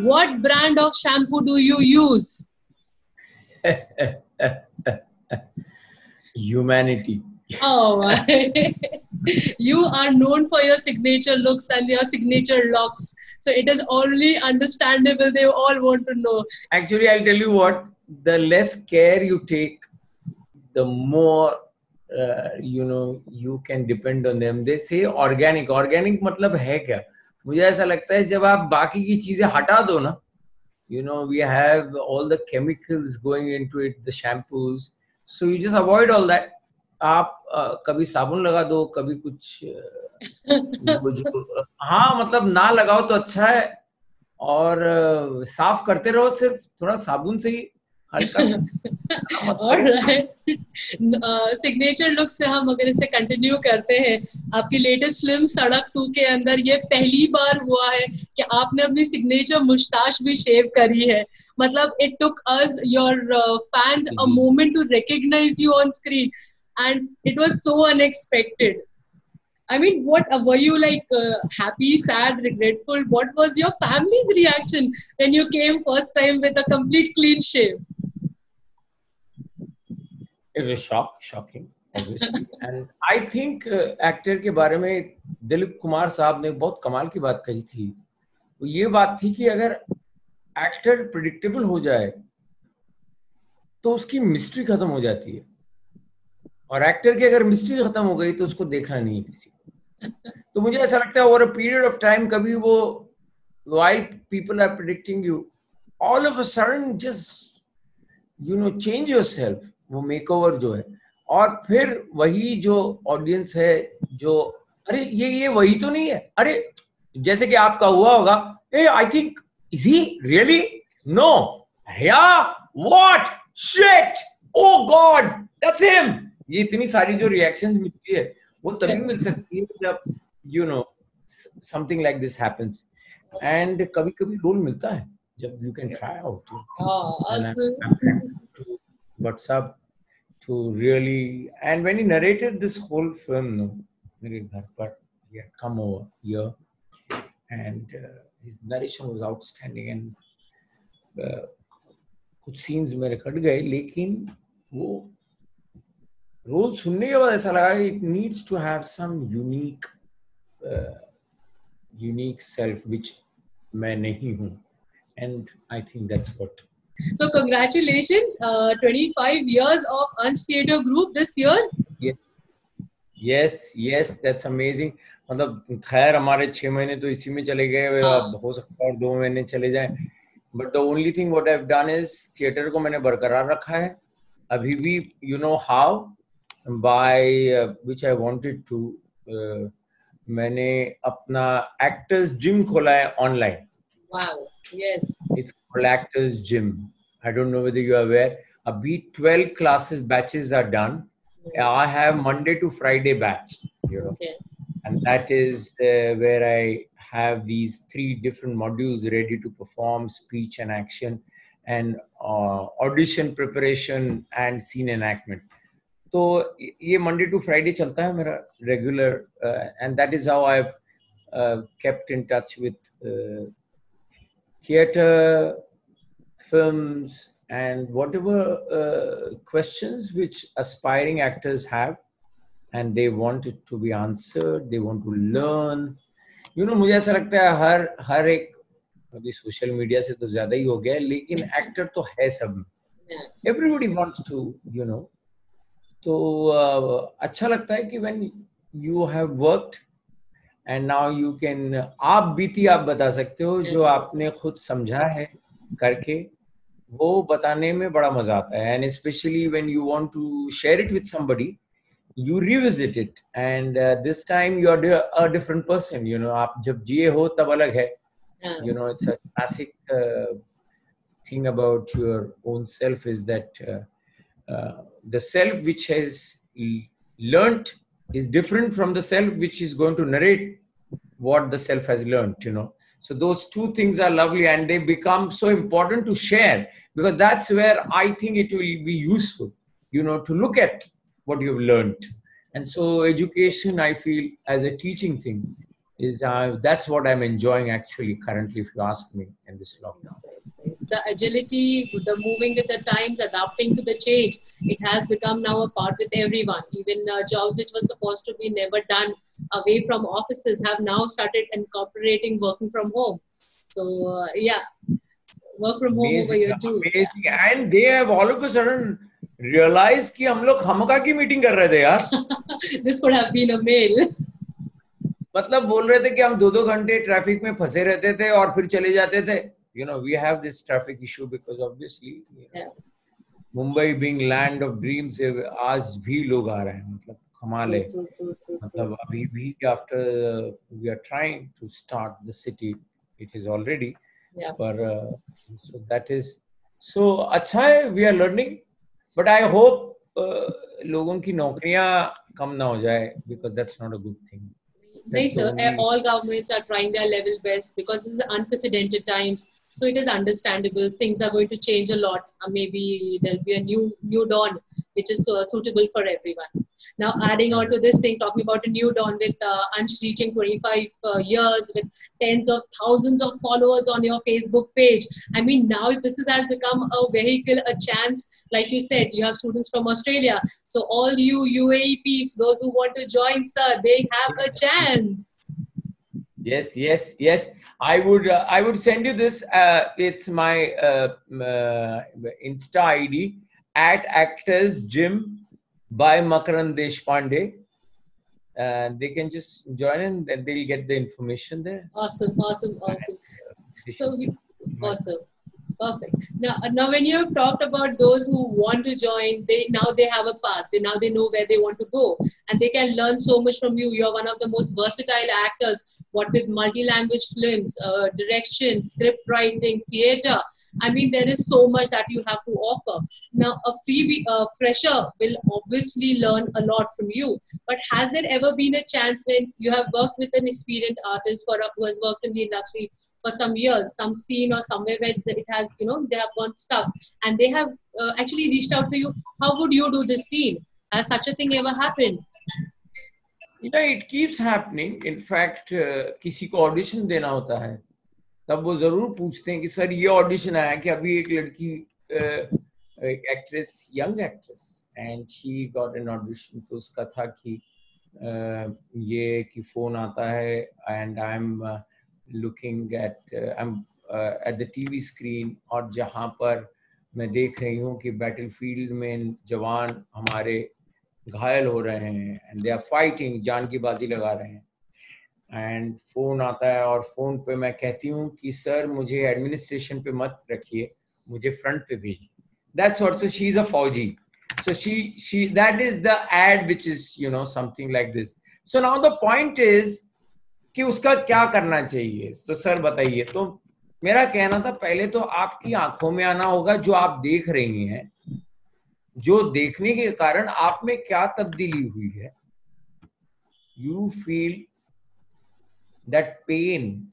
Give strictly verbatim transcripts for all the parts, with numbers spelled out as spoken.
What brand of shampoo do you use? Humanity. Oh, you are known for your signature looks and your signature locks. So it is only understandable. They all want to know. Actually, I'll tell you what, the less care you take, the more, uh, you know, you can depend on them. They say organic. Organic मतलब है क्या? मुझे ऐसा लगता है जब आप बाकी की चीजें हटा दो ना, you know, we have all the chemicals going into it, the shampoos. So you just avoid all that. आप uh, कभी साबुन लगा दो, कभी कुछ uh, वो जो, हाँ मतलब ना लगाओ तो अच्छा है, और uh, साफ करते रहो सिर्फ थोड़ा साबुन से ही हल्का सा. Alright. सिग्नेचर लुक से हम अगर इसे कंटिन्यू करते हैं, आपकी लेटेस्ट फिल्म सड़क टू के अंदर ये पहली बार हुआ है कि आपने अपनी सिग्नेचर मुस्ताश भी शेव करी है. मतलब it took us your fans a moment to recognise you on screen and it was so unexpected. I mean, what were you like uh, happy, sad, regretful? What was your family's reaction when you came first time with a complete clean shave? It was shock, shocking, obviously. And I think uh, actor के बारे में दिलीप कुमार साहब ने बहुत कमाल की बात कही थी. वो ये बात थी कि अगर एक्टर प्रिडिक्टेबल हो जाए तो उसकी मिस्ट्री खत्म हो जाती है, और एक्टर की अगर मिस्ट्री खत्म हो गई तो उसको देखना नहीं है किसी को. तो मुझे ऐसा लगता है over a period of time, कभी वो while people are predicting you, all of a sudden just you know change yourself, वो मेकओवर जो है, और फिर वही जो ऑडियंस है जो अरे ये ये वही तो नहीं है, अरे जैसे कि आपका हुआ होगा, uh I think is he really, no yeah what shit oh god that's him. ये इतनी सारी जो रिएक्शंस मिलती है वो तभी मिल सकती है जब you know something like this happens. And कभी कभी रोल मिलता है जब you can try out. Oh, awesome. WhatsApp to really, and when he narrated this whole film, no, मेरे घर पर he had come over here, and uh, his narration was outstanding, and uh, कुछ scenes मेरे cut गए, लेकिन वो role सुनने के बाद ऐसा लगा it needs to have some unique uh, unique self which मैं नहीं हूँ. And I think that's what. So congratulations, uh, twenty-five years of Ansh Theatre Group this year. Yes, yes, yes, that's amazing. मतलब खैर हमारे छह महीने तो इसी में चले गए, अब हो सकता है दो महीने चले जाएं. But the only thing what I've done is theatre को मैंने बरकरार रखा है. अभी भी you know how, by uh, which I wanted to. Uh, मैंने अपना actors gym खोला है online. Wow. Yes. It's called Actors Gym. I don't know whether you are aware. Abhi twelve classes batches are done. Okay. I have Monday to Friday batch, you know, okay. And that is uh, where I have these three different modules ready to perform speech and action, and uh, audition preparation and scene enactment. So ये Monday to Friday चलता है मेरा regular, uh, and that is how I've uh, kept in touch with uh, theater, films, and whatever uh, questions which aspiring actors have, and they want it to be answered, they want to learn. You know, मुझे ऐसा लगता है हर हर एक, अभी social media से तो ज्यादा ही हो गया है, लेकिन एक्टर तो है सब. Everybody wants to, you know. तो uh, अच्छा लगता है कि when you have worked and now you can, आप बीती आप बता सकते हो, जो आपने खुद समझा है करके वो बताने में बड़ा मजा आता है. And especially when you want to share it with somebody, you revisit it, and uh, this time you are a different person. You know, आप जब जिए हो तब अलग है. You know, it's a classic uh, thing about your own self is that uh, uh, the self which has learnt is different from the self which is going to narrate what the self has learnt, you know. So those two things are lovely, and they become so important to share, because that's where I think it will be useful, you know, to look at what you've learned. And so education, I feel, as a teaching thing is uh, that's what I'm enjoying actually currently, if you ask me, in this lockdown. Nice, nice. The agility, the moving with the times, adapting to the change, it has become now a part with everyone. Even uh, jobs which were supposed to be never done away from offices have now started incorporating working from home. So uh, yeah, work from home Amazing, over here too. amazing. Yeah. And they have all of a sudden realized कि हम लोग खामखा की meeting कर रहे थे यार. This could have been a mail. मतलब बोल रहे थे कि हम दो दो घंटे ट्रैफिक में फंसे रहते थे और फिर चले जाते थे. You know, we have this traffic issue because obviously you know, yeah. Mumbai being land of dreams, आज भी लोग आ रहे हैं. मतलब कमाल है. मतलब अभी भी after uh, we are trying to start the city, it is already. Yeah. But uh, so that is so अच्छा है. We are learning, but I hope uh, लोगों की नौकरियां कम ना हो जाए, because that's not a good thing. No, sir. Only... All governments are trying their level best because this is unprecedented times. So it is understandable. Things are going to change a lot. Uh, maybe there'll be a new new dawn, which is uh, suitable for everyone. Now, adding on to this thing, talking about a new dawn with uh, Ansh reaching twenty-five uh, years, with tens of thousands of followers on your Facebook page. I mean, now this is, has become a vehicle, a chance. Like you said, you have students from Australia. So all you U A E peeps, those who want to join, sir, they have a chance. Yes, yes, yes. I would, uh, I would send you this. Uh, it's my uh, uh, Insta I D at Actors Gym by Makarand Deshpande. And they can just join in and they'll get the information there. Awesome, awesome, awesome. So, we, awesome. Perfect. Now, now, when you have talked about those who want to join, they now they have a path. They now they know where they want to go, and they can learn so much from you. You are one of the most versatile actors. What with multi-language films, uh, direction, script writing, theater. I mean, there is so much that you have to offer. Now, a freebie, uh, fresher will obviously learn a lot from you. But has there ever been a chance when you have worked with an experienced artist for a, who has worked in the industry for some years, some scene or somewhere where it has, you know, they have gone stuck and they have uh, actually reached out to you? How would you do this scene? Has such a thing ever happened? You know, it keeps happening. In fact, uh, किसी को audition देना होता है, तब वो जरूर पूछते हैं कि सर ये audition आया कि अभी एक लड़की uh, एक actress, young actress, and she got an audition. तो उसका था कि uh, ये कि phone आता है and I'm uh, looking at uh, I'm uh, at the T V screen और जहाँ पर मैं देख रही हूँ कि battlefield में जवान हमारे घायल हो रहे हैं and they are fighting, जान की बाजी लगा रहे हैं, and phone आता है और phone पे मैं कहती हूँ कि सर मुझे administration पे मत रखिए, मुझे front पे भेजिए. That's what, so she's a Fauji. So she she that is the ad which is, you know, something like this. So now the point is कि उसका क्या करना चाहिए. तो सर बताइए. तो मेरा कहना था पहले तो आपकी आंखों में आना होगा जो आप देख रही हैं, जो देखने के कारण आप में क्या तब्दीली हुई है. You feel that pain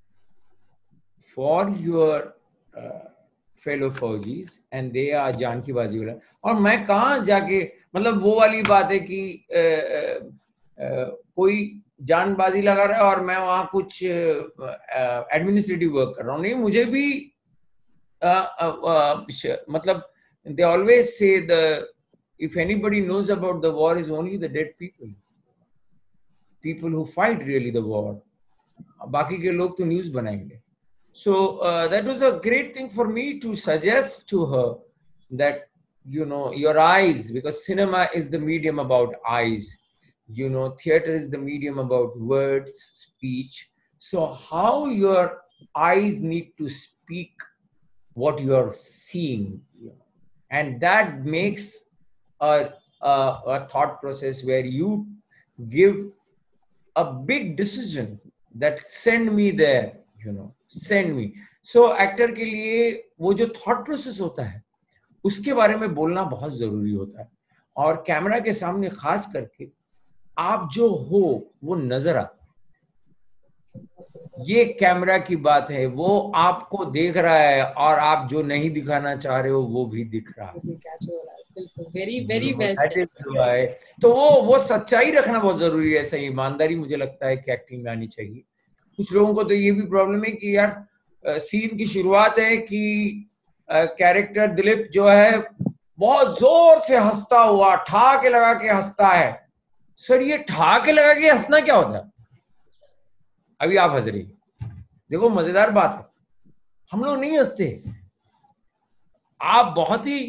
for your uh, fellow फौजीज and they are जान की बाजी वाला. और मैं कहाँ जाके, मतलब वो वाली बात है कि आ, आ, आ, कोई जानबाजी लगा रहा है और मैं वहाँ कुछ एडमिनिस्ट्रेटिव वर्क कर रहा हूँ. नहीं, मुझे भी आ, आ, आ, मतलब they always say the if anybody knows about the war is only the dead people, people who fight really the war. बाकी के लोग तो न्यूज़ बनाएंगे. So uh, that was a great thing for me to suggest to her that, you know, your eyes, because cinema is the medium about eyes. You know, theater is the medium about words, speech. So how your eyes need to speak what you are seeing, you know, and that makes a, a, a thought process where you give a big decision that send me there, you know, send me. So actor के लिए वो जो thought process होता है उसके बारे में बोलना बहुत जरूरी होता है. और कैमरा के सामने खास करके आप जो हो वो नजर आता है. ये कैमरा की बात है, वो आपको देख रहा है और आप जो नहीं दिखाना चाह रहे हो वो भी दिख रहा है. Very very well said. तो वो वो सच्चाई रखना बहुत जरूरी है. सही ईमानदारी मुझे लगता है कि एक्टिंग में आनी चाहिए. कुछ लोगों को तो ये भी प्रॉब्लम है कि यार सीन की शुरुआत है कि कैरेक्टर दिलीप जो है बहुत जोर से हंसता हुआ ठाके लगा के हंसता है। सर ये ठाके लगा के हंसना क्या होता है? अभी आप हंस रही, देखो मजेदार बात है, हम लोग नहीं हंसते। आप बहुत ही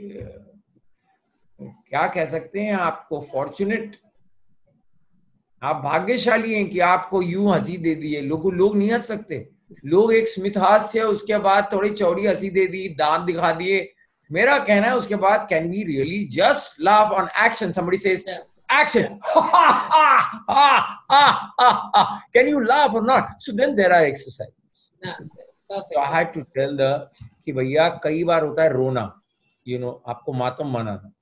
क्या कह सकते हैं, आपको फॉर्चुनेट, आप भाग्यशाली हैं कि आपको यूं हंसी दे दी है। लोग लोग नहीं हंस सकते। लोग एक स्मित हास्य, उसके बाद थोड़ी चौड़ी हंसी दे दी, दांत दिखा दिए। मेरा कहना है उसके बाद can we really just laugh on action? Somebody says action, can you laugh or not? So then there are exercise. So I had to tell the कि भैया कई बार होता है रोना, यू you नो know, आपको मातम मनाना।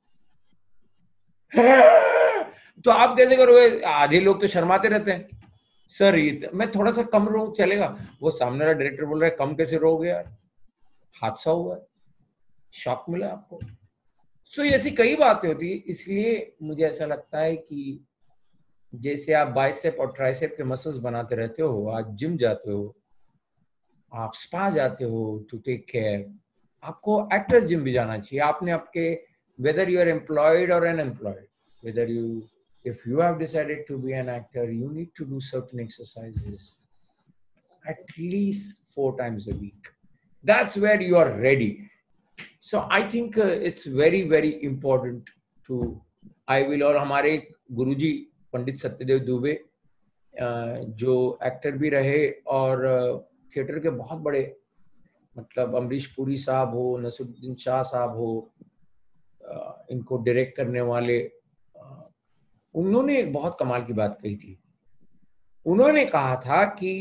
तो आप कैसे करोगे? आधे लोग तो शर्माते रहते हैं, सर ये मैं थोड़ा सा कम रो चलेगा। वो सामने वाला डायरेक्टर बोल रहा है कम कैसे रोगे यार, हादसा हुआ है, शॉक मिला आपको। सो so, ऐसी कई बातें होती है। इसलिए मुझे ऐसा लगता है कि जैसे आप बाइसेप और ट्राइसेप के मसल्स बनाते रहते हो, आप जिम जाते हो, आप स्पा जाते हो टू टेक केयर, आपको एक्टर्स जिम भी जाना चाहिए। आपने आपके whether you are employed or unemployed, whether you if you have decided to be an actor, you need to do certain exercises at least four times a week. That's where you are ready. So I think uh, it's very very important to I will और हमारे गुरुजी पंडित सत्यदेव दुबे जो actor भी रहे और theatre के बहुत बड़े, मतलब अमरीश पुरी साहब हो, नसरुद्दीन शाह साहब हो, इनको डायरेक्ट करने वाले, उन्होंने एक बहुत कमाल की बात कही थी। उन्होंने कहा था कि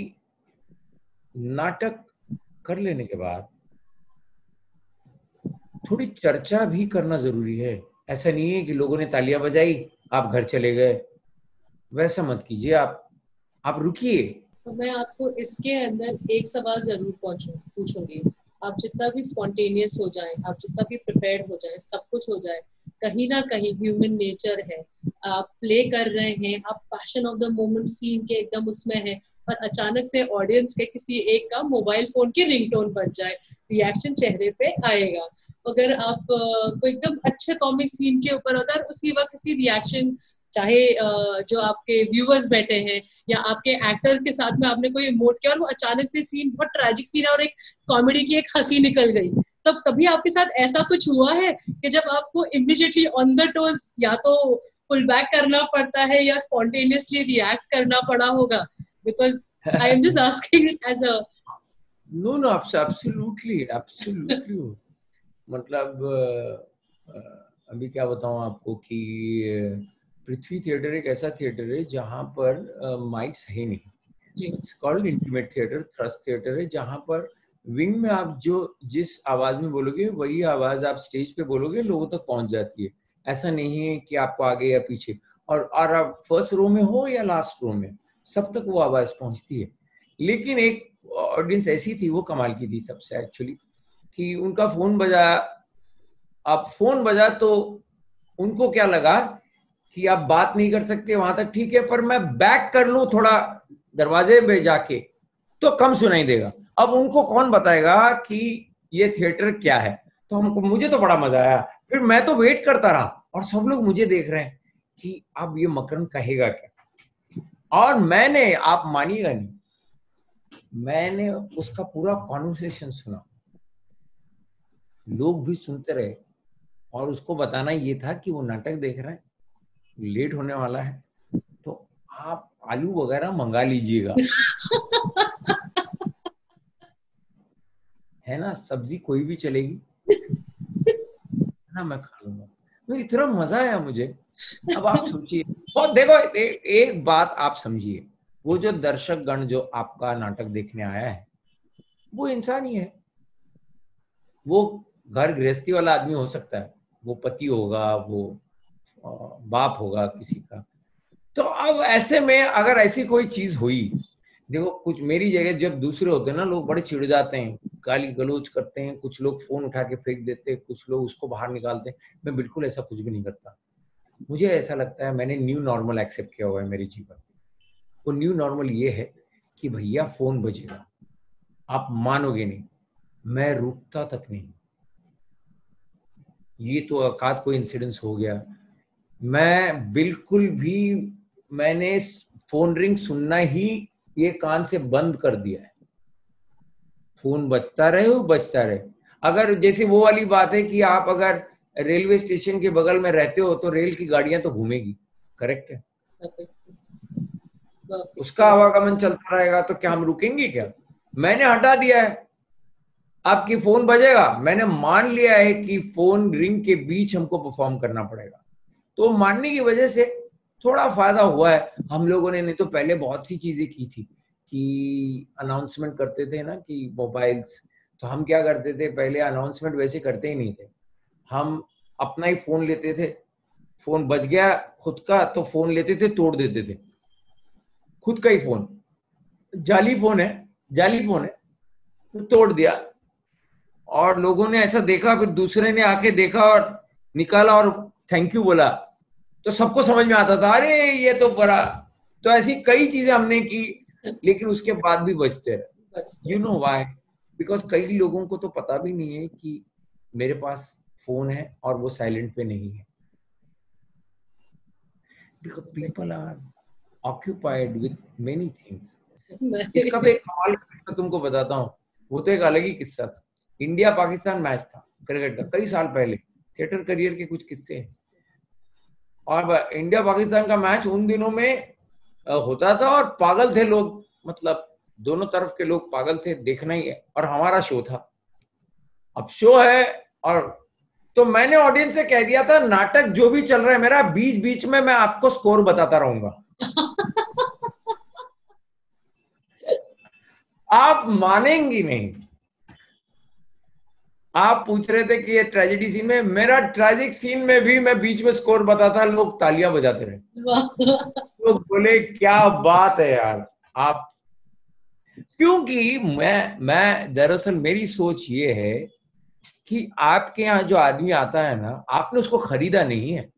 नाटक कर लेने के बाद थोड़ी चर्चा भी करना जरूरी है। ऐसा नहीं है कि लोगों ने तालियां बजाई आप घर चले गए, वैसा मत कीजिए। आप आप रुकिए। तो मैं आपको इसके अंदर एक सवाल जरूर पूछूंगी। आप जितना भी स्पॉन्टेनियस हो जाए, आप जितना भी प्रिपेयर्ड हो जाए, सब कुछ हो जाए, कहीं ना कहीं ह्यूमन नेचर है। आप प्ले कर रहे हैं, आप passion of the moment scene के एकदम उसमें है, और अचानक से ऑडियंस के किसी एक का मोबाइल फोन की रिंगटोन बज जाए, रिएक्शन चेहरे पे आएगा। अगर आप कोई एकदम अच्छे कॉमिक सीन के ऊपर होता है, उसी वक्त किसी रिएक्शन, चाहे जो आपके व्यूअर्स बैठे हैं या आपके एक्टर्स के साथ में आपने कोई इमोट किया और वो अचानक से सीन बहुत ट्रैजिक सीन है और एक कॉमेडी की एक हंसी निकल गई, तब कभी आपके साथ ऐसा कुछ हुआ है कि जब आपको इमीडिएटली ऑन द टोज या तो पुल बैक करना पड़ता है या स्पॉन्टेनियसली रिएक्ट करना पड़ा होगा? Because I am just asking it as a no no absolutely absolutely. मतलब अभी क्या बताऊं आपको कि पृथ्वी थिएटर एक ऐसा थिएटर है जहां पर माइक्स है नहीं। It's called intimate theatre, thrust theatre है, जहां पर विंग में आप जो जिस आवाज में बोलोगे वही आवाज आप स्टेज पे बोलोगे, लोगों तक पहुंच जाती है। ऐसा नहीं है कि आपको आगे या पीछे, और और आप फर्स्ट रो में हो या लास्ट रो में, सब तक वो आवाज पहुंचती है। लेकिन एक ऑडियंस ऐसी थी, वो कमाल की थी सबसे एक्चुअली, कि उनका फोन बजा, अब फोन बजा तो उनको क्या लगा कि आप बात नहीं कर सकते वहां तक, ठीक है, पर मैं बैक कर लूं थोड़ा दरवाजे में जाके तो कम सुनाई देगा। अब उनको कौन बताएगा कि ये थिएटर क्या है? तो हमको, मुझे तो बड़ा मजा आया। फिर मैं तो वेट करता रहा और सब लोग मुझे देख रहे हैं कि अब ये मकरन कहेगा क्या। और मैंने, आप मानिएगा नहीं, मैंने उसका पूरा कॉन्वर्सेशन सुना, लोग भी सुनते रहे, और उसको बताना ये था कि वो नाटक देख रहे हैं, लेट होने वाला है, तो आप आलू वगैरह मंगा लीजिएगा है ना, सब्जी कोई भी चलेगी ना, मैं खा लूंगा। तो इतना मजा आया मुझे। अब आप सोचिए, और देखो ए, एक बात आप समझिए, वो जो दर्शक गण जो आपका नाटक देखने आया है वो इंसान ही है। वो घर गृहस्थी वाला आदमी हो सकता है, वो पति होगा, वो बाप होगा किसी का। तो अब ऐसे में अगर ऐसी कोई चीज हुई, देखो कुछ मेरी जगह जब दूसरे होते हैं ना, लोग बड़े चिढ़ जाते हैं, गाली गलौज करते हैं, कुछ लोग फोन उठा के फेंक देते हैं, कुछ लोग उसको बाहर निकालते हैं। मैं बिल्कुल ऐसा कुछ भी नहीं करता। मुझे ऐसा लगता है मैंने न्यू नॉर्मल एक्सेप्ट किया हुआ है मेरे जीवन। वो न्यू नॉर्मल ये है कि भैया फोन बजेगा, आप मानोगे नहीं, मैं रुकता तक नहीं। ये तो औकात कोई इंसिडेंस हो गया। मैं बिल्कुल भी, मैंने फोन रिंग सुनना ही ये कान से बंद कर दिया है। फोन बजता रहे हो बजता रहे। अगर जैसे वो वाली बात है कि आप अगर रेलवे स्टेशन के बगल में रहते हो तो रेल की गाड़ियां तो घूमेगी, करेक्ट है, उसका आवागमन चलता रहेगा, तो क्या हम रुकेंगे क्या? मैंने हटा दिया है, आपकी फोन बजेगा, मैंने मान लिया है कि फोन रिंग के बीच हमको परफॉर्म करना पड़ेगा। तो मानने की वजह से थोड़ा फायदा हुआ है हम लोगों ने। नहीं तो पहले बहुत सी चीजें की थी कि अनाउंसमेंट करते थे ना कि मोबाइल्स, तो हम क्या करते थे पहले, अनाउंसमेंट वैसे करते ही नहीं थे, हम अपना ही फोन लेते थे, फोन बज गया खुद का तो फोन लेते थे, तोड़ देते थे, खुद का ही फोन, जाली फोन है, जाली फोन है, तो तोड़ दिया। और लोगों ने ऐसा देखा, फिर दूसरे ने आके देखा और निकाला और थैंक यू बोला, तो सबको समझ में आता था, अरे ये तो बड़ा। तो ऐसी कई चीजें हमने की, लेकिन उसके बाद भी बचते रहे। You know why? बिकॉज कई लोगों को तो पता भी नहीं है कि मेरे पास फोन है और वो साइलेंट पे नहीं है, because people are occupied with many things. इसका तो एक कमाल का किस्सा तुमको बताता हूँ, वो तो एक अलग ही किस्सा था। इंडिया पाकिस्तान मैच था क्रिकेट का, कई साल पहले, थिएटर करियर के कुछ किस्से हैं। और इंडिया पाकिस्तान का मैच उन दिनों में होता था और पागल थे लोग, मतलब दोनों तरफ के लोग पागल थे, देखना ही है। और हमारा शो था, अब शो है, और तो मैंने ऑडियंस से कह दिया था, नाटक जो भी चल रहा है मेरा, बीच बीच में मैं आपको स्कोर बताता रहूंगा। आप मानेंगी नहीं, आप पूछ रहे थे कि ये ट्रेजेडी सीन में, मेरा ट्रेजिक सीन में भी मैं बीच में स्कोर बताता, लोग तालियां बजाते रहे। लोग बोले क्या बात है यार आप। क्योंकि मैं मैं दरअसल मेरी सोच ये है कि आपके यहाँ जो आदमी आता है ना, आपने उसको खरीदा नहीं है,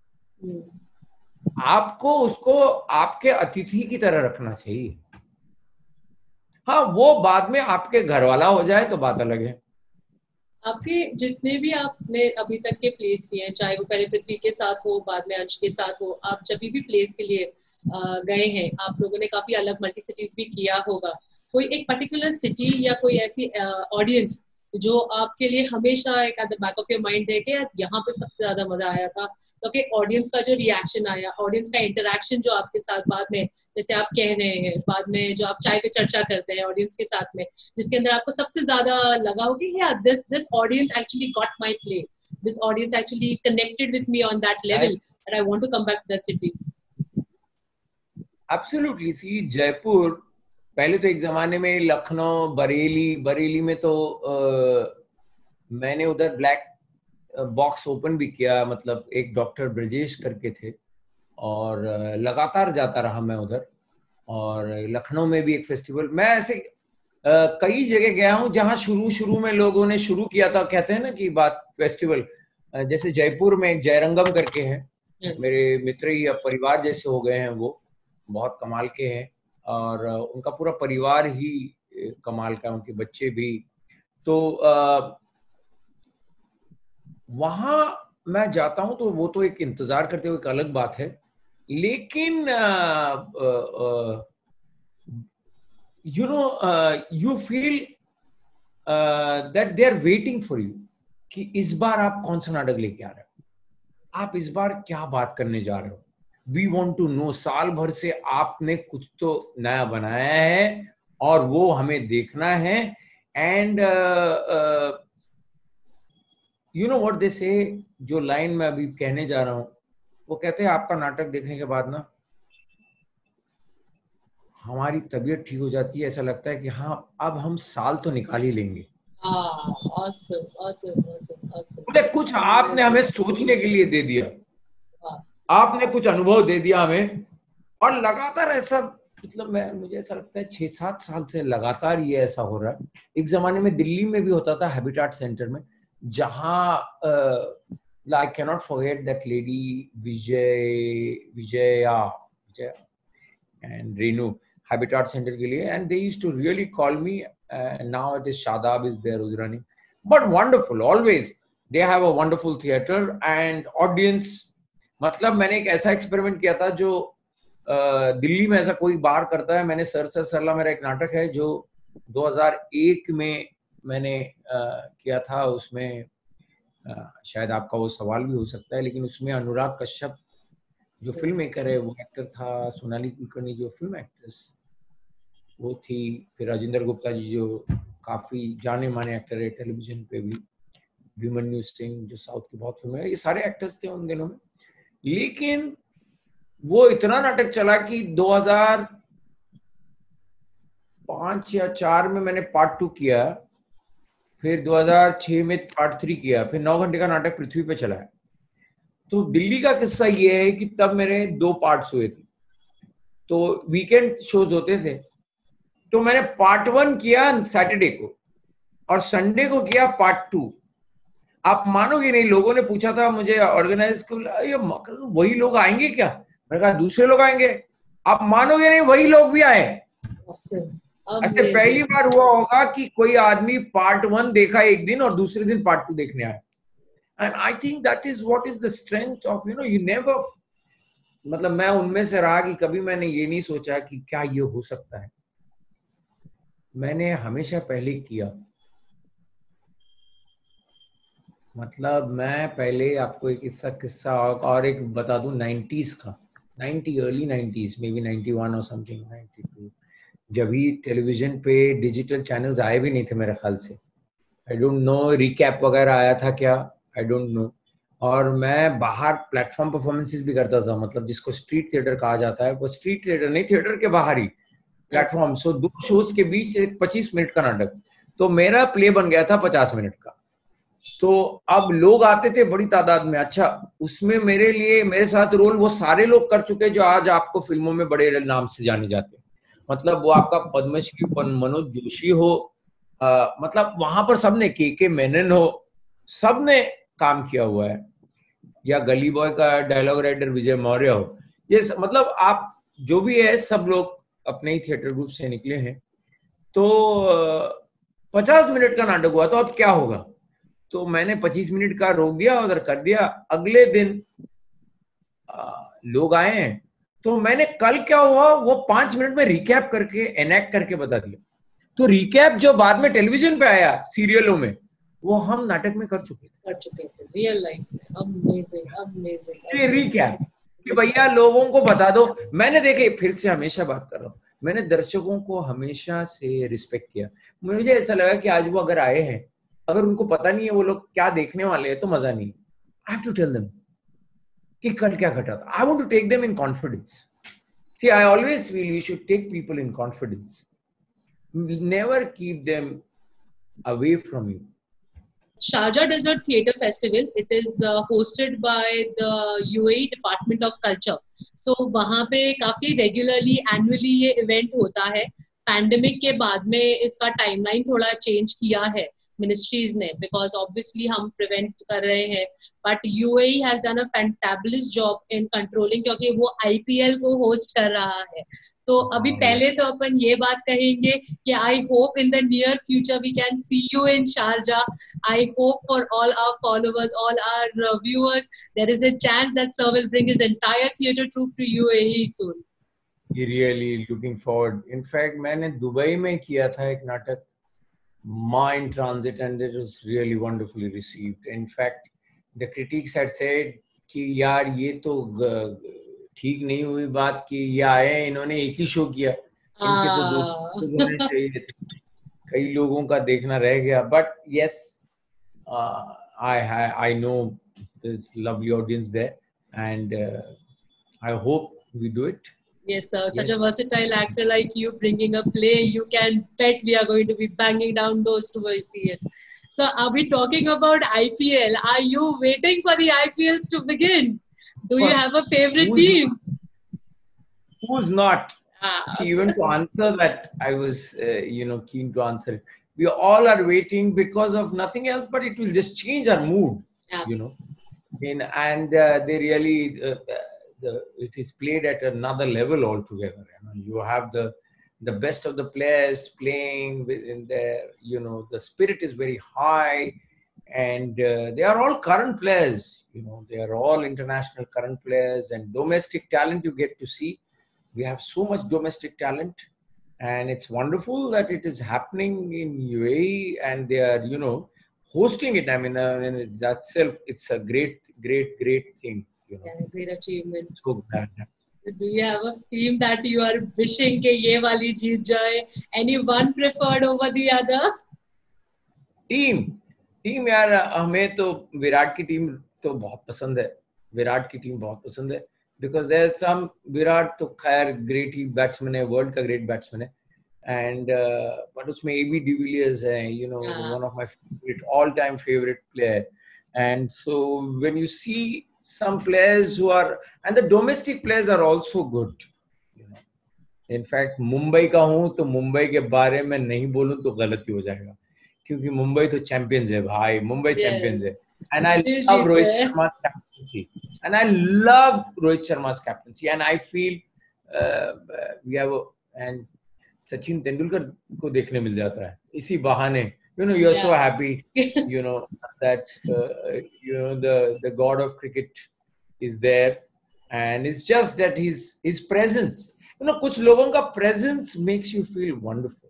आपको उसको आपके अतिथि की तरह रखना चाहिए। हाँ, वो बाद में आपके घर वाला हो जाए तो बात अलग है। आपके जितने भी आपने अभी तक के प्लेस किए हैं, चाहे वो पहले पृथ्वी के साथ हो, बाद में अंश के साथ हो, आप जब भी प्लेस के लिए गए हैं, आप लोगों ने काफी अलग मल्टी सिटीज भी किया होगा। कोई एक पर्टिकुलर सिटी या कोई ऐसी ऑडियंस जो आपके लिए हमेशा एक at the back of your mind है कि यार यहाँ पे सबसे ज्यादा मजा आया था, क्योंकि तो ऑडियंस का जो रिएक्शन आया, ऑडियंस का इंटरेक्शन जो आपके साथ बाद में, जैसे आप कह रहे हैं, बाद में जो आप चाय पे चर्चा करते हैं ऑडियंस के साथ में, जिसके अंदर आपको सबसे ज्यादा लगा हो कि यार this this audience actually got my play, this audience actually connected with me on that level that I want to come back to that city. Absolutely. See Jaipur, पहले तो एक जमाने में लखनऊ, बरेली, बरेली में तो आ, मैंने उधर ब्लैक बॉक्स ओपन भी किया, मतलब एक डॉक्टर ब्रजेश करके थे, और लगातार जाता रहा मैं उधर। और लखनऊ में भी एक फेस्टिवल, मैं ऐसे आ, कई जगह गया हूँ जहाँ शुरू शुरू में लोगों ने शुरू किया था, कहते हैं ना कि बात फेस्टिवल, जैसे जयपुर में जयरंगम करके है, मेरे मित्र ही अब परिवार जैसे हो गए हैं, वो बहुत कमाल के हैं, और उनका पूरा परिवार ही कमाल का, उनके बच्चे भी। तो आ, वहां मैं जाता हूं तो वो तो एक इंतजार करते हुए एक अलग बात है, लेकिन you know you feel that they are waiting for you, कि इस बार आप कौन सा नाटक लेके आ रहे हो, आप इस बार क्या बात करने जा रहे हो, वी वॉन्ट टू नो। साल भर से आपने कुछ तो नया बनाया है और वो हमें देखना है। And you know what they say, जो लाइन मैं अभी कहने जा रहा हूं, वो कहते हैं आपका नाटक देखने के बाद ना हमारी तबीयत ठीक हो जाती है, ऐसा लगता है कि हाँ अब हम साल तो निकाल ही लेंगे। awesome, awesome, awesome, awesome. कुछ आपने हमें सोचने के लिए दे दिया, आपने कुछ अनुभव दे दिया हमें, और लगातार ऐसा, मतलब मैं मुझे ऐसा लगता है छह सात साल से लगातार ये ऐसा हो रहा है। एक जमाने में दिल्ली में भी होता था हैबिटेट सेंटर में, जहां I can not forget that lady Vijay Vijaya Vijaya and Renu, Habitat Center के लिए, and they used to really call me. Uh, now it is Shadab is there who's running, but wonderful always. They have a wonderful theater and audience. मतलब मैंने एक ऐसा experiment किया था जो दिल्ली में ऐसा कोई बार करता है. मैंने सर सर सरला मेरा एक नाटक है जो दो हज़ार एक में मैंने किया था. उसमें शायद आपका वो सवाल भी हो सकता है, लेकिन उसमें अनुराग कश्यप जो फिल्म मेकर है वो एक्टर था, सोनाली कुलकर्णी जो फिल्म एक्ट्रेस वो थी, फिर राजेंद्र गुप्ता जी जो काफी जाने माने एक्टर है टेलीविजन पे भी, अभिमन्यु सिंह जो साउथ की बहुत फिल्म है, ये सारे एक्टर्स थे उन दिनों में. लेकिन वो इतना नाटक चला कि दो हज़ार पाँच या चार में मैंने पार्ट टू किया, फिर दो हज़ार छह में पार्ट थ्री किया, फिर नौ घंटे का नाटक पृथ्वी पे चला है. तो दिल्ली का किस्सा ये है कि तब मेरे दो पार्ट्स हुए थे, तो वीकेंड शोज होते थे. तो मैंने पार्ट वन किया सैटरडे को और संडे को किया पार्ट टू. आप मानोगे नहीं, लोगों ने पूछा था मुझे ऑर्गेनाइज को, ये वही लोग आएंगे क्या? मैंने कहा दूसरे लोग आएंगे. आप मानोगे नहीं, वही लोग भी आए. अच्छा, पहली बार हुआ होगा कि कोई आदमी पार्ट वन देखा एक दिन और दूसरे दिन पार्ट टू देखने आया. And I think that is what is the strength of, you know, you never, मतलब मैं उनमें से रहा कि कभी मैंने ये नहीं सोचा कि क्या ये हो सकता है. मैंने हमेशा पहले किया. मतलब मैं पहले आपको एक किस्सा किस्सा और एक बता दूं नाइंटीज़ का, नाइंटी अर्ली नाइंटीज़ में भी नाइंटी वन और समथिंग नाइंटी टू, जब ही टेलीविजन पे डिजिटल चैनल्स आए भी नहीं थे मेरे ख्याल से. आई डोंट नो रिकैप वगैरह आया था क्या, आई डोंट नो. और मैं बाहर प्लेटफॉर्म परफॉर्मेंसेस भी करता था, मतलब जिसको स्ट्रीट थिएटर कहा जाता है, वो स्ट्रीट थिएटर नहीं, थिएटर के बाहर ही प्लेटफॉर्म. सो दो शोज के बीच एक पच्चीस मिनट का नाटक, तो मेरा प्ले बन गया था पचास मिनट का. तो अब लोग आते थे बड़ी तादाद में. अच्छा, उसमें मेरे लिए मेरे साथ रोल वो सारे लोग कर चुके जो आज आपको फिल्मों में बड़े नाम से जाने जाते हैं. मतलब वो आपका पद्मश्री मनोज जोशी हो, आ, मतलब वहां पर सबने, के के मेनन हो, सबने काम किया हुआ है, या गली बॉय का डायलॉग राइटर विजय मौर्य हो. ये मतलब आप जो भी है सब लोग अपने ही थिएटर ग्रुप से निकले हैं. तो पचास मिनट का नाटक हुआ, तो अब क्या होगा. तो मैंने पच्चीस मिनट का रोक दिया, उधर कर दिया. अगले दिन आ, लोग आए हैं, तो मैंने कल क्या हुआ वो पांच मिनट में रिकैप करके एनेक्ट करके बता दिया. तो रिकैप जो बाद में टेलीविजन पे आया सीरियलों में, वो हम नाटक में कर चुके थे, कर चुके थे रियल लाइफ में. Amazing amazing. ये रिकैप कि भैया लोगों को बता दो. मैंने देखे, फिर से हमेशा बात कर रहा हूँ, मैंने दर्शकों को हमेशा से रिस्पेक्ट किया. मुझे ऐसा लगा कि आज वो अगर आए हैं, अगर उनको पता नहीं है वो लोग क्या देखने वाले हैं, तो मजा नहीं. I have to tell them कि कल क्या घटा था. I want to take them in confidence. See, I always feel you should take people in confidence, never keep them away from you. Sharjah Desert Theatre Festival. It is uh, hosted by the U A E Department of Culture. So वहाँ पे काफी regularly annually ये event होता है. Pandemic के बाद में इसका timeline थोड़ा change किया है ministries ने, because obviously हम prevent कर रहे हैं. But U A E has done a fantabulous job in controlling, क्योंकि वो I P L को host कर रहा है. तो अभी पहले तो अपन ये बात कहेंगे कि I hope in the near future we can see you in Sharjah. I hope for all our followers, all our uh, viewers, there is a chance that Sir will bring his entire theatre troupe to U A E soon. Really looking forward. In fact, मैंने दुबई में किया था एक नाटक, Ma in Transit, and it was really wonderfully received. In fact, the critics had said कि यार ये तो ठीक नहीं हुई बात कि ये आए, इन्होंने एक ही शो किया, इनके तो दो होने चाहिए थे, कई लोगों का देखना रह गया. But yes, uh, I I know there's lovely audience there, and uh, I hope we do it. Yes, sir. Such yes. a versatile actor like you bringing a play, you can bet we are going to be banging down doors to see it. So are we talking about I P L? Are you waiting for the I P Ls to begin? Do you have a favorite who's team? Not? Who's not? Ah, See, even to answer that, I was, uh, you know, keen to answer it. We all are waiting because of nothing else, but it will just change our mood, yeah. you know. In, and uh, they really... Uh, The, it is played at another level altogether. You know, you have the the best of the players playing in there. You know, the spirit is very high, and uh, they are all current players. You know, they are all international current players, and domestic talent you get to see. We have so much domestic talent, and it's wonderful that it is happening in U A E, and they are, you know, hosting it. I mean, uh, and it's that itself, it's a great, great, great thing. You know, yeah, great achievement. So glad. Do you have a team that you are wishing ke ye wali jeet jaye? Any one preferred over the other? Team team यार, हमें तो विराट की team तो बहुत पसंद है. विराट की team बहुत पसंद है बिकॉज देयर सम, विराट तो खैर ग्रेट ही बैट्समैन है, वर्ल्ड का ग्रेट बैट्समैन है, एंड बट उसमें एबी डिविलियर्स है, you know, one of my favourite all time favourite player. And so when you see some players who are, and the domestic players are also good, you know. In fact, Mumbai का हूँ तो मुंबई के बारे में नहीं बोलूं तो गलती हो जाएगा, क्योंकि मुंबई तो चैंपियंस है भाई, मुंबई चैंपियंस है. And I love Rohit Sharma's captaincy, and I love Rohit Sharma's captaincy, and I feel uh, we have a, and Sachin Tendulkar को देखने मिल जाता है इसी बहाने. You know, you're yeah. so happy, you know, that, uh, you know, the, the god of cricket is there. And it's just that his, his presence, you know, kuch logon ka presence makes you feel wonderful.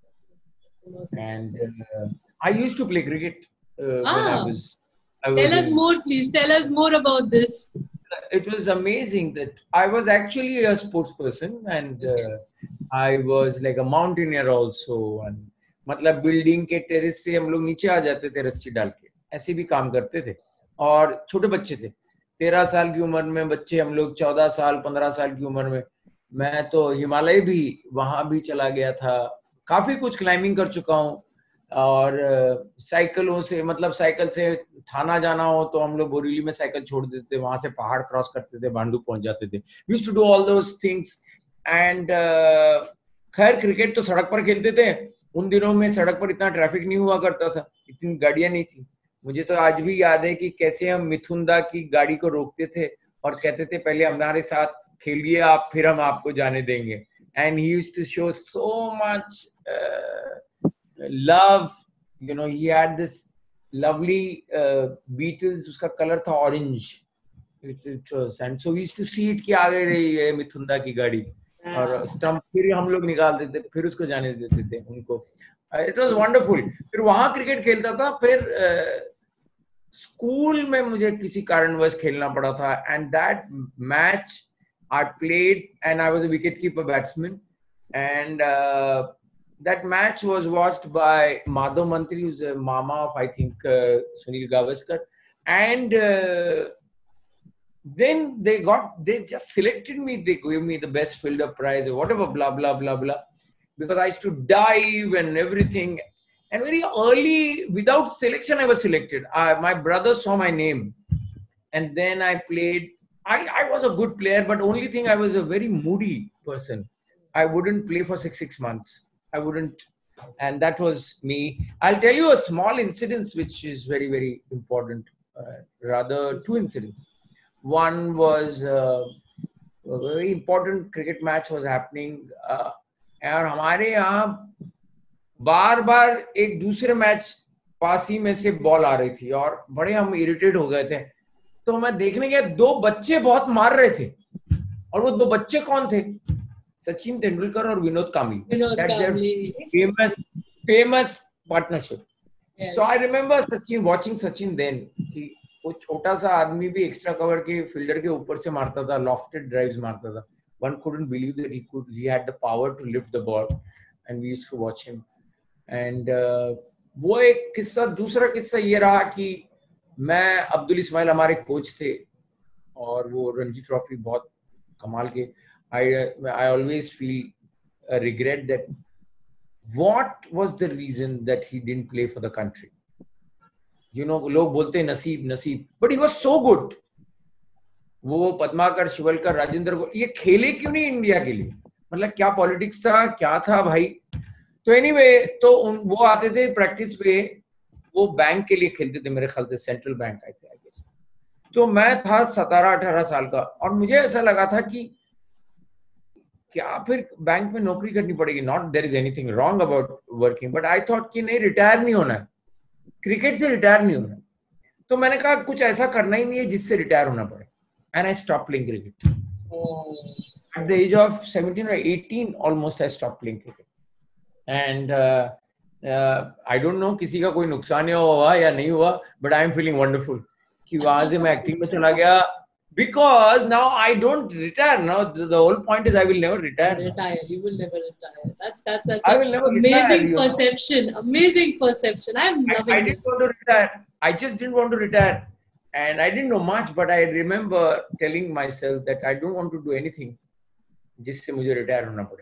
And uh, I used to play cricket uh, ah, when I was... I was tell us in, more, please. Tell us more about this. It was amazing that I was actually a sports person, and uh, I was like a mountaineer also. And मतलब building के terrace से हम लोग नीचे आ जाते थे रस्सी डाल के, ऐसे भी काम करते थे. और छोटे बच्चे थे, तेरह साल की उम्र में बच्चे हम लोग, चौदह साल पंद्रह साल की उम्र में. मैं तो हिमालय भी वहां भी चला गया था, काफी कुछ क्लाइंबिंग कर चुका हूँ. और साइकिलों से, मतलब साइकिल से थाना जाना हो तो हम लोग बोरीली में साइकिल छोड़ देते, वहां से पहाड़ क्रॉस करते थे, भांडुप पहुंच जाते थे. We used to do all those things. And खैर क्रिकेट तो सड़क पर खेलते थे. उन दिनों में सड़क पर इतना ट्रैफिक नहीं हुआ करता था, इतनी गाड़ियां नहीं थी. मुझे तो आज भी याद है कि कैसे हम मिथुंदा की गाड़ी को रोकते थे और कहते थे पहले हमारे साथ खेलिए आप, फिर हम आपको जाने देंगे. And he used to show so much love, you know. He had this lovely Beetles, उसका कलर था orange, and so we used to see it कि आ गई रही है मिथुंदा की गाड़ी, और स्टंप फिर हम लोग निकाल देते, फिर उसको जाने देते थे उनको. It was wonderful. फिर वहां क्रिकेट खेलता था. फिर स्कूल uh, में मुझे किसी कारणवश खेलना पड़ा था, and that match I played, and I was a wicket keeper batsman. And that match was watched by Madhav Mantri, who is a mama of I think Sunil Gavaskar. And then they got, they just selected me, they gave me the best fielder prize or whatever, blah blah blah blah, because I used to dive and everything. And very early, without selection, I was selected. I, my brother saw my name, and then I played. I, I was a good player, but only thing, I was a very moody person. I wouldn't play for six six months. I wouldn't, and that was me. I'll tell you a small incident which is very very important. Uh, rather, two incidents. One was uh, a very important cricket match was happening, uh, और हमारे यहाँ बार बार एक दूसरे match pass ही में से ball आ रही थी, और बड़े हम इरिटेट हो गए थे. तो मैं देखने गया, दो बच्चे बहुत मार रहे थे, और वो दो बच्चे कौन थे? सचिन तेंदुलकर और Vinod Kambli. Famous famous partnership. So I remember Sachin, watching Sachin then, कि वो छोटा सा आदमी भी एक्स्ट्रा कवर के फील्डर के ऊपर से मारता था, लॉफ्टेड ड्राइव्स मारता था. One couldn't believe that he could, he had the power to lift the ball, and we used to watch him. And uh, वो एक किस्सा. दूसरा किस्सा ये रहा कि मैं, अब्दुल इस्माइल हमारे कोच थे, और वो रणजी ट्रॉफी बहुत कमाल के. I I always feel a regret that what was the reason that he didn't play for the country. You know, लोग बोलते हैं नसीब नसीब, but he was so good. वो पद्माकर, शिवलकर, राजेंद्र को, ये खेले क्यों नहीं इंडिया के लिए? मतलब क्या पॉलिटिक्स था, क्या था भाई? तो एनीवे, तो उन, वो आते थे प्रैक्टिस पे, वो बैंक के लिए खेलते थे, मेरे ख्याल से सेंट्रल बैंक आए थे आई गेस. तो मैं था सत्रह अठारह साल का, और मुझे ऐसा लगा था कि क्या फिर बैंक में नौकरी करनी पड़ेगी. Not there is anything wrong about working, but I thought कि नहीं रिटायर नहीं होना है, क्रिकेट से रिटायर नहीं होना. तो मैंने कहा कुछ ऐसा करना ही नहीं है जिससे रिटायर होना पड़े. And I stopped playing cricket. Oh. At the age of seventeen or eighteen, almost I stopped playing cricket. And uh, uh, I don't know किसी का कोई नुकसान हुआ या नहीं हुआ, but I am feeling wonderful कि वहाँ से मैं एक्टिंग में चला गया. Because now I don't retire. Now the, the whole point is I will never retire. Retire. You will never retire. That's that's that's I will never amazing retire, perception. You know? Amazing perception. I'm loving I, I didn't this. want to retire. I just didn't want to retire, and I didn't know much. But I remember telling myself that I don't want to do anything जिससे मुझे retire होना पड़े.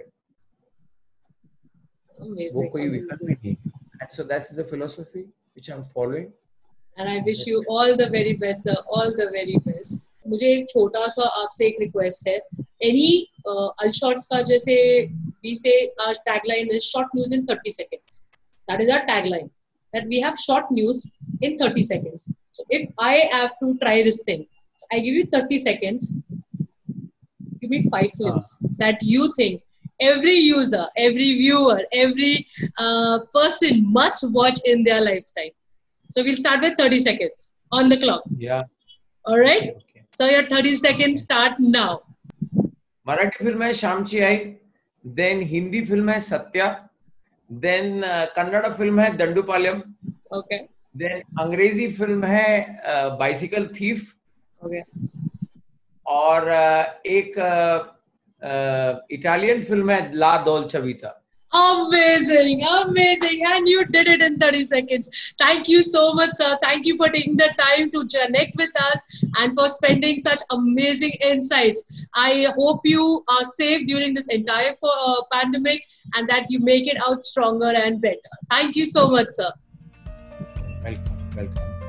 वो कोई विकल्प नहीं. And so that's the philosophy which I'm following. And I wish you all the very best, sir. All the very best. मुझे एक छोटा सा आपसे एक रिक्वेस्ट है. Any uh, Alshorts का जैसे we say our tagline is short news in thirty seconds. That is our tagline. That we have short news in thirty seconds. So if I have to try this thing, so I give you thirty seconds. Give me five films uh. that you think every user, every viewer, every uh, person must watch in their lifetime. So we'll start with thirty seconds on the clock. Yeah. All right. Okay. So your thirty seconds start now. Marathi film है शामची आई, then Hindi film है Satya, then uh, Kannada film है Dandupalyam, okay, then अंग्रेजी film है uh, Bicycle Thief, okay, और uh, एक Italian uh, film है La Dolce Vita. Amazing, amazing, and you did it in thirty seconds. Thank you so much, sir. Thank you for taking the time to connect with us and for spending such amazing insights. I hope you are safe during this entire uh, pandemic and that you make it out stronger and better. Thank you so much, sir. Welcome, welcome.